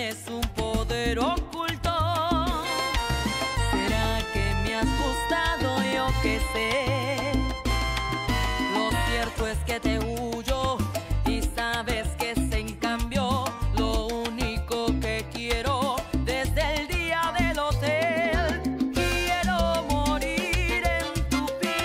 tienes un poder oculto. ¿Será que me has gustado? Yo qué sé. Lo cierto es que te huyo y sabes que en cambio lo único que quiero desde el día del hotel, quiero morir en tu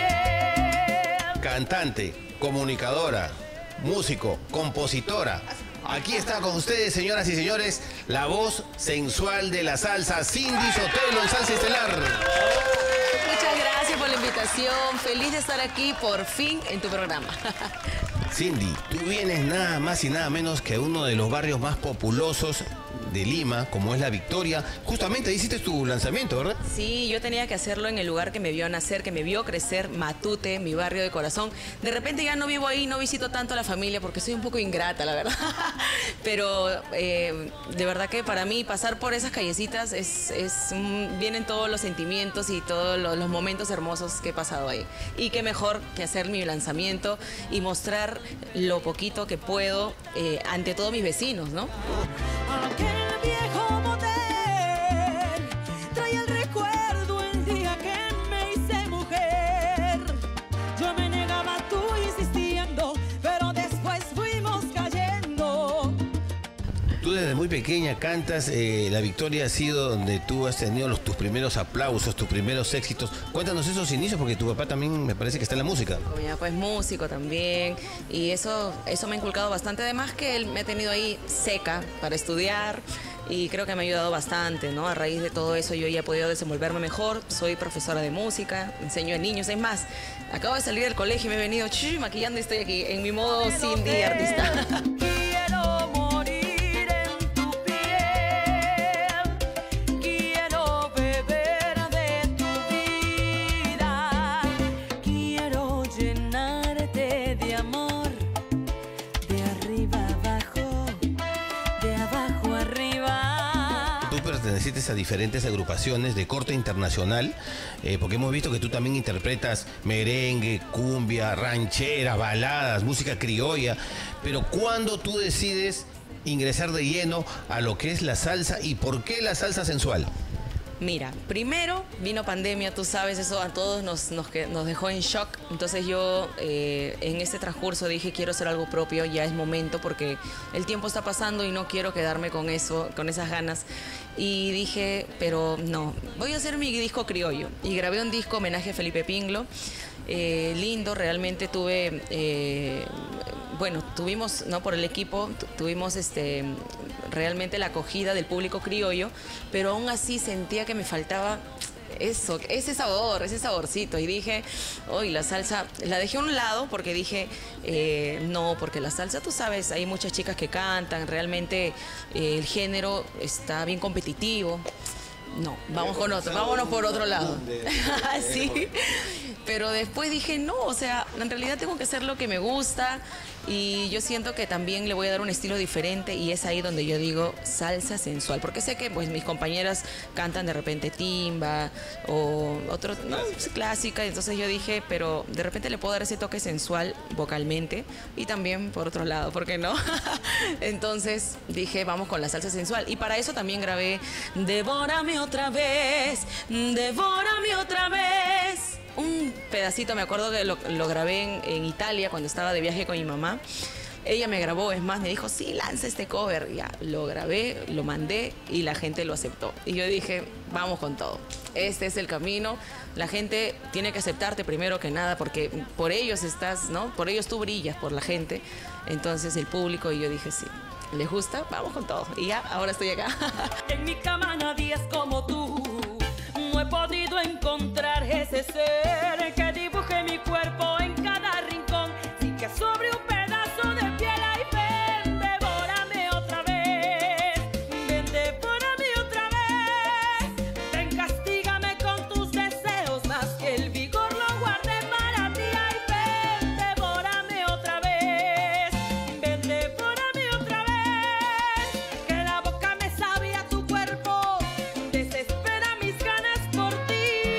piel. Cantante, comunicadora, músico, compositora. Aquí está con ustedes, señoras y señores, la voz sensual de la salsa, Cindy Sotelo en Salsa Estelar. Muchas gracias por la invitación. Feliz de estar aquí por fin en tu programa. Cindy, tú vienes nada más y nada menos que uno de los barrios más populosos de Lima, como es La Victoria. Justamente ahí hiciste tu lanzamiento, ¿verdad? Sí, yo tenía que hacerlo en el lugar que me vio nacer, que me vio crecer, Matute, mi barrio de corazón. De repente ya no vivo ahí, no visito tanto a la familia porque soy un poco ingrata, la verdad. Pero de verdad que para mí pasar por esas callecitas vienen todos los sentimientos y todos los momentos hermosos que he pasado ahí. Y qué mejor que hacer mi lanzamiento y mostrar lo poquito que puedo ante todos mis vecinos, ¿no? Aquel viejo motel trae el recuerdo el día que me hice mujer. Yo me negaba, tú insistiendo, pero después fuimos cayendo. Tú desde muy pequeña cantas, La Victoria ha sido donde tú has tenido tus primeros aplausos, tus primeros éxitos. Cuéntanos esos inicios, porque tu papá también me parece que está en la música. Mi papá es músico también y eso me ha inculcado bastante. Además que él me ha tenido ahí seca para estudiar y creo que me ha ayudado bastante, ¿no? A raíz de todo eso yo ya he podido desenvolverme mejor. Soy profesora de música, enseño a niños. Es más, acabo de salir del colegio y me he venido maquillando y estoy aquí en mi modo Cindy artista. Quiero morir en tu piel, quiero beber de tu vida, quiero llenarte de amor, de arriba abajo, de abajo arriba. Tú perteneciste a diferentes agrupaciones de corte internacional, porque hemos visto que tú también interpretas merengue, cumbia, rancheras, baladas, música criolla. Pero ¿cuándo tú decides ingresar de lleno a lo que es la salsa y por qué la salsa sensual? Mira, primero vino pandemia, tú sabes, eso a todos nos dejó en shock. Entonces yo en este transcurso dije, quiero hacer algo propio, ya es momento porque el tiempo está pasando y no quiero quedarme con eso, con esas ganas. Y dije, pero no, voy a hacer mi disco criollo. Y grabé un disco homenaje a Felipe Pingló, lindo, realmente tuvimos, ¿no? Por el equipo, tuvimos realmente la acogida del público criollo, pero aún así sentía que me faltaba eso, ese sabor, ese saborcito. Y dije, hoy la salsa, la dejé a un lado porque dije, no, porque la salsa, tú sabes, hay muchas chicas que cantan, realmente el género está bien competitivo. No, vamos con otro, vámonos por otro lado. Sí, pero después dije, no, o sea, en realidad tengo que hacer lo que me gusta y yo siento que también le voy a dar un estilo diferente y es ahí donde yo digo salsa sensual, porque sé que pues mis compañeras cantan de repente timba o otro, no, clásica, entonces yo dije, pero de repente le puedo dar ese toque sensual vocalmente y también por otro lado, ¿por qué no? Entonces dije, vamos con la salsa sensual y para eso también grabé Devórame otra vez, devórame otra vez. Un pedacito, me acuerdo que lo grabé en Italia cuando estaba de viaje con mi mamá. Ella me grabó, es más, me dijo, sí, lanza este cover. Ya, lo grabé, lo mandé y la gente lo aceptó. Y yo dije, vamos con todo. Este es el camino. La gente tiene que aceptarte primero que nada porque por ellos estás, ¿no? Por ellos tú brillas, por la gente. Entonces el público, y yo dije, sí, ¿les gusta? Vamos con todo. Y ya, ahora estoy acá. En mi cama nadie es como tú. No he podido encontrar ese ser que dibuje mi cuerpo en cada rincón. Sí que sobre un pedazo de piel hay ven, devórame otra vez. Ven, devórame otra vez. Ven, castígame con tus deseos, más que el vigor lo guardé para ti. Ay, ven, devórame otra vez. Ven, devórame otra vez. Que la boca me sabe a tu cuerpo. Desespera mis ganas por ti.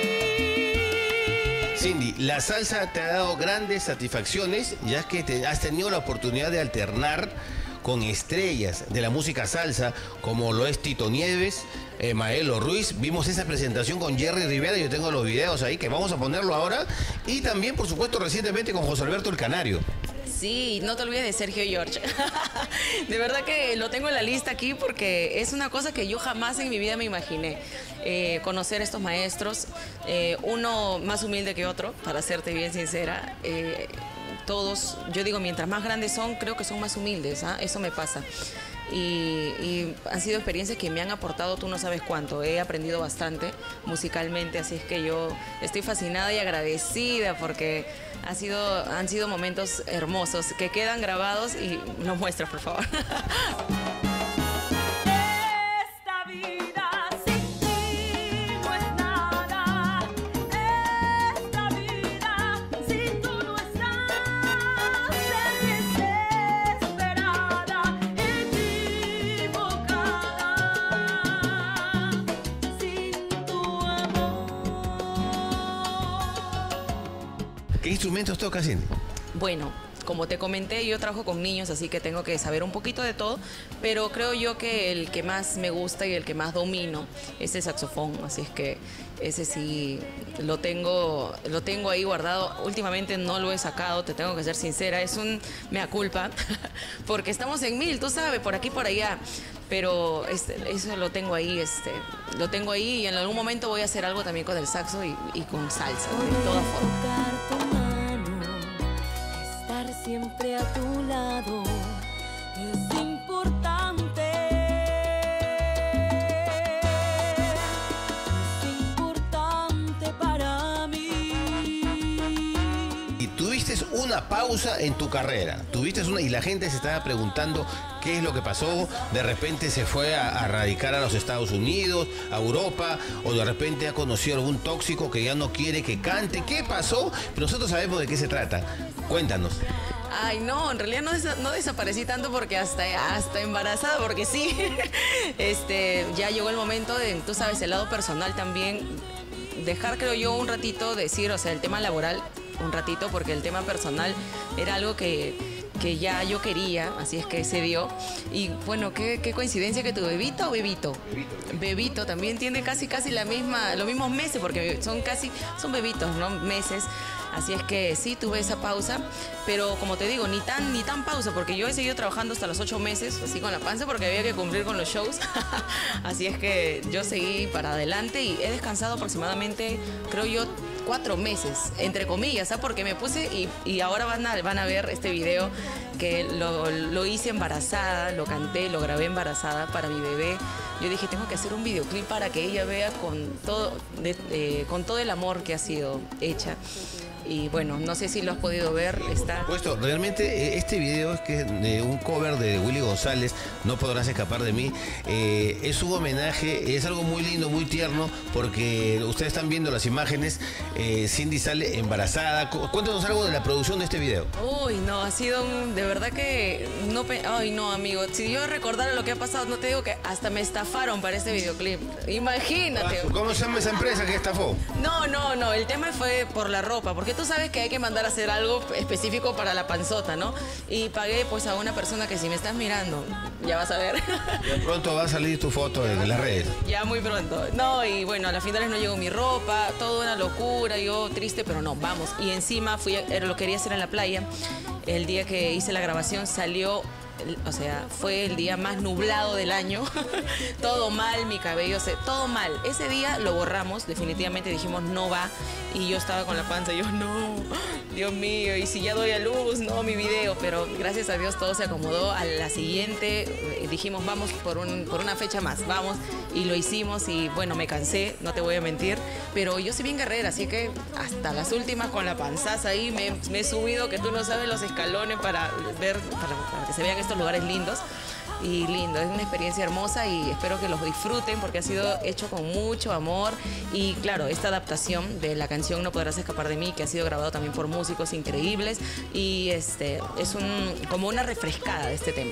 Cindy, la salsa te ha dado grandes satisfacciones, ya que has tenido la oportunidad de alternar con estrellas de la música salsa, como lo es Tito Nieves, Maelo Ruiz. Vimos esa presentación con Jerry Rivera, yo tengo los videos ahí que vamos a ponerlo ahora. Y también, por supuesto, recientemente con José Alberto el Canario. Sí, no te olvides de Sergio George. De verdad que lo tengo en la lista aquí porque es una cosa que yo jamás en mi vida me imaginé. Conocer a estos maestros, uno más humilde que otro, para serte bien sincera. Todos, yo digo, mientras más grandes son, creo que son más humildes, ¿ah? Eso me pasa. Y han sido experiencias que me han aportado tú no sabes cuánto. He aprendido bastante musicalmente, así es que yo estoy fascinada y agradecida porque han sido momentos hermosos que quedan grabados y los muestras, por favor. ¿Qué instrumentos tocas, Cindy? Bueno, como te comenté, yo trabajo con niños, así que tengo que saber un poquito de todo, pero creo yo que el que más me gusta y el que más domino es el saxofón, así es que ese sí lo tengo ahí guardado. Últimamente no lo he sacado, te tengo que ser sincera, es un mea culpa, porque estamos en 1000, tú sabes, por aquí por allá. Pero eso lo tengo ahí y en algún momento voy a hacer algo también con el saxo y con salsa, de todas formas. Estar siempre a tu lado es importante. Es importante para mí. Y tuviste una pausa en tu carrera, y la gente se estaba preguntando qué es lo que pasó. De repente se fue a radicar a los Estados Unidos, a Europa, o de repente ha conocido algún tóxico que ya no quiere que cante. ¿Qué pasó? Pero nosotros sabemos de qué se trata. Cuéntanos. Ay, no, en realidad no desaparecí tanto porque hasta embarazada, porque sí, ya llegó el momento de, tú sabes, el lado personal también, dejar, creo yo, un ratito, decir, o sea, el tema laboral, un ratito, porque el tema personal era algo que ya yo quería, así es que se dio. Y bueno, qué coincidencia que tu bebito o bebito. Bebito también tiene casi los mismos meses, porque son bebitos, ¿no? Meses. Así es que sí, tuve esa pausa, pero como te digo, ni tan pausa, porque yo he seguido trabajando hasta los 8 meses, así con la panza, porque había que cumplir con los shows. Así es que yo seguí para adelante y he descansado aproximadamente, creo yo, 4 meses, entre comillas, ¿sabes? Porque me puse y ahora van a ver este video que lo hice embarazada, lo canté, lo grabé embarazada para mi bebé. Yo dije, tengo que hacer un videoclip para que ella vea con todo el amor que ha sido hecha. Y bueno, no sé si lo has podido ver, está... Por supuesto, realmente este video es que un cover de Willy González, No Podrás Escapar de Mí, es un homenaje, es algo muy lindo, muy tierno, porque ustedes están viendo las imágenes, Cindy sale embarazada. Cuéntanos algo de la producción de este video. Uy, no, ha sido de verdad que... Ay, no, amigo, si yo recordara lo que ha pasado, no te digo que hasta me estafaron para este videoclip. Imagínate. ¿Cómo se llama esa empresa que estafó? No, el tema fue por la ropa, porque tú sabes que hay que mandar a hacer algo específico para la panzota, ¿no? Y pagué pues a una persona que si me estás mirando, ya vas a ver. Ya pronto va a salir tu foto en las redes. Ya muy pronto. No, y bueno, a las finales no llegó mi ropa, todo una locura, yo triste, pero no, vamos. Y encima lo quería hacer en la playa. El día que hice la grabación salió... O sea, fue el día más nublado del año. Todo mal, mi cabello, todo mal. Ese día lo borramos, definitivamente dijimos no va. Y yo estaba con la panza, yo no, Dios mío, y si ya doy a luz, no, mi video. Pero gracias a Dios todo se acomodó. A la siguiente dijimos vamos por una fecha más, vamos. Y lo hicimos y bueno, me cansé, no te voy a mentir. Pero yo soy bien guerrera, así que hasta las últimas con la panzaza ahí me he subido, que tú no sabes, los escalones para que se vean estos lugares lindos. Y lindo, es una experiencia hermosa y espero que los disfruten porque ha sido hecho con mucho amor. Y claro, esta adaptación de la canción No Podrás Escapar de Mí, que ha sido grabado también por músicos increíbles, y es como una refrescada de este tema.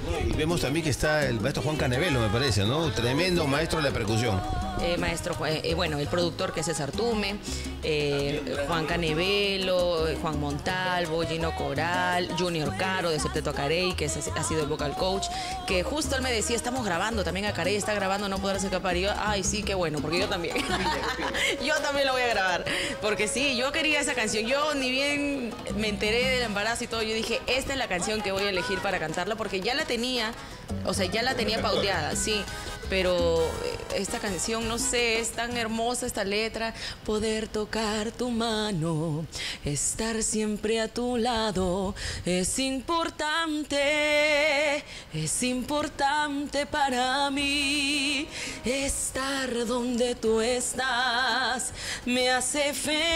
Y vemos también que está el maestro Juan Canevelo, me parece, ¿no? Tremendo maestro de la percusión. Maestro, bueno, el productor que es César Tume, Juan Canevelo, Juan Montalvo, Gino Coral, Junior Caro de Septeto Acarey, que ha sido el vocal coach, que justo él me decía, estamos grabando, también Acarey está grabando No Podrás Escapar. Y yo, ay, sí, qué bueno, porque yo también. Yo también lo voy a grabar, porque sí, yo quería esa canción. Yo ni bien me enteré del embarazo y todo, yo dije, esta es la canción que voy a elegir para cantarla, porque ya la tenía, o sea, ya la tenía pauteada, sí. Pero esta canción, no sé, es tan hermosa esta letra. Poder tocar tu mano, estar siempre a tu lado, es importante para mí. Estar donde tú estás me hace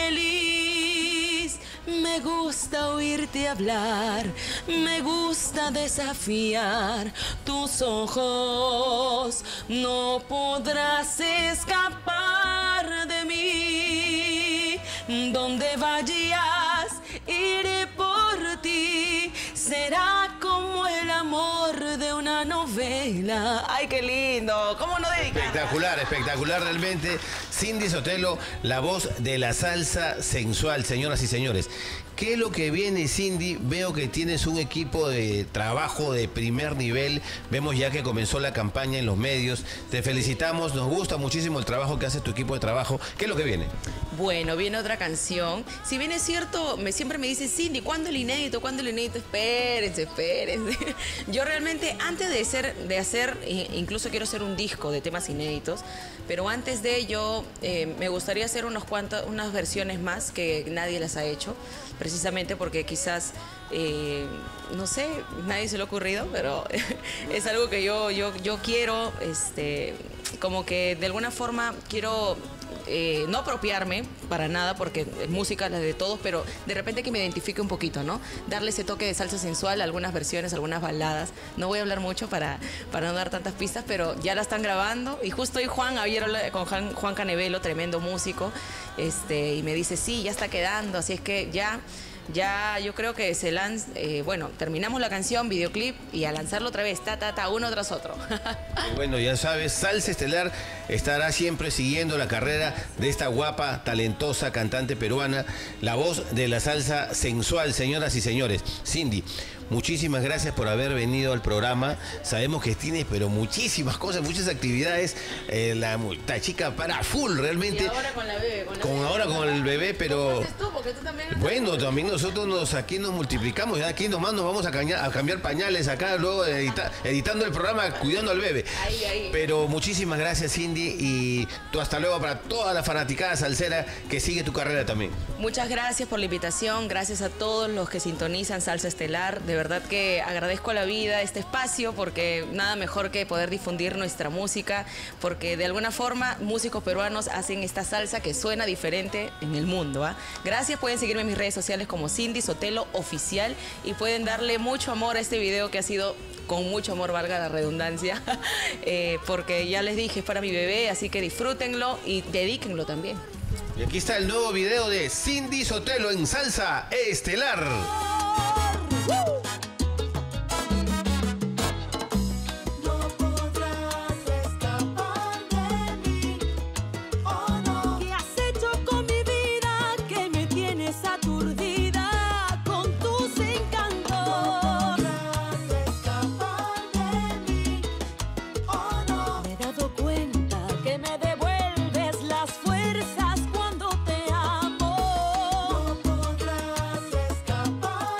feliz. Me gusta oírte hablar, me gusta desafiar tus ojos. No podrás escapar de mí. Donde vayas, iré por ti. Será como el amor de una novela. ¡Ay, qué lindo! ¿Cómo no dedicar? Espectacular, espectacular realmente. Cindy Sotelo, la voz de la salsa sensual, señoras y señores. ¿Qué es lo que viene, Cindy? Veo que tienes un equipo de trabajo de primer nivel. Vemos ya que comenzó la campaña en los medios. Te felicitamos, nos gusta muchísimo el trabajo que hace tu equipo de trabajo. ¿Qué es lo que viene? Bueno, viene otra canción. Si bien es cierto, siempre me dicen, Cindy, ¿cuándo el inédito? ¿Cuándo el inédito? Espérense. Yo realmente, antes de hacer, incluso quiero hacer un disco de temas inéditos, pero antes de ello, me gustaría hacer unas versiones más que nadie las ha hecho, precisamente porque quizás, no sé, nadie se le ha ocurrido, pero es algo que yo quiero, como que de alguna forma quiero no apropiarme para nada, porque es música la de todos, pero de repente que me identifique un poquito, ¿no? Darle ese toque de salsa sensual a algunas versiones, algunas baladas. No voy a hablar mucho para no dar tantas pistas, pero ya la están grabando. Y justo hoy con Juan Canevelo, tremendo músico, y me dice, sí, ya está quedando, así es que ya yo creo que se lanza, bueno, terminamos la canción, videoclip, y a lanzarlo otra vez, uno tras otro. Bueno, ya sabes, Salsa Estelar estará siempre siguiendo la carrera de esta guapa, talentosa cantante peruana, la voz de la salsa sensual, señoras y señores. Cindy, muchísimas gracias por haber venido al programa. Sabemos que tienes, pero muchísimas cosas, muchas actividades. La chica para full, realmente. Y ahora con la bebé. Ahora con el bebé, pero... Tú, porque tú también... Bueno, también nosotros aquí nos multiplicamos. Ya aquí nomás nos vamos a cambiar pañales acá, luego editando el programa, cuidando al bebé. Ahí. Pero muchísimas gracias, Cindy. Y tú hasta luego para toda la fanaticada salsera que sigue tu carrera también. Muchas gracias por la invitación. Gracias a todos los que sintonizan Salsa Estelar. De verdad que agradezco a la vida este espacio, porque nada mejor que poder difundir nuestra música, porque de alguna forma músicos peruanos hacen esta salsa que suena diferente en el mundo, ¿ah? Gracias, pueden seguirme en mis redes sociales como Cindy Sotelo Oficial y pueden darle mucho amor a este video que ha sido con mucho amor, valga la redundancia, porque ya les dije, es para mi bebé, así que disfrútenlo y dedíquenlo también. Y aquí está el nuevo video de Cindy Sotelo en Salsa Estelar. Fuerzas cuando te amo. No podrás escapar.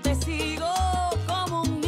te sigo como un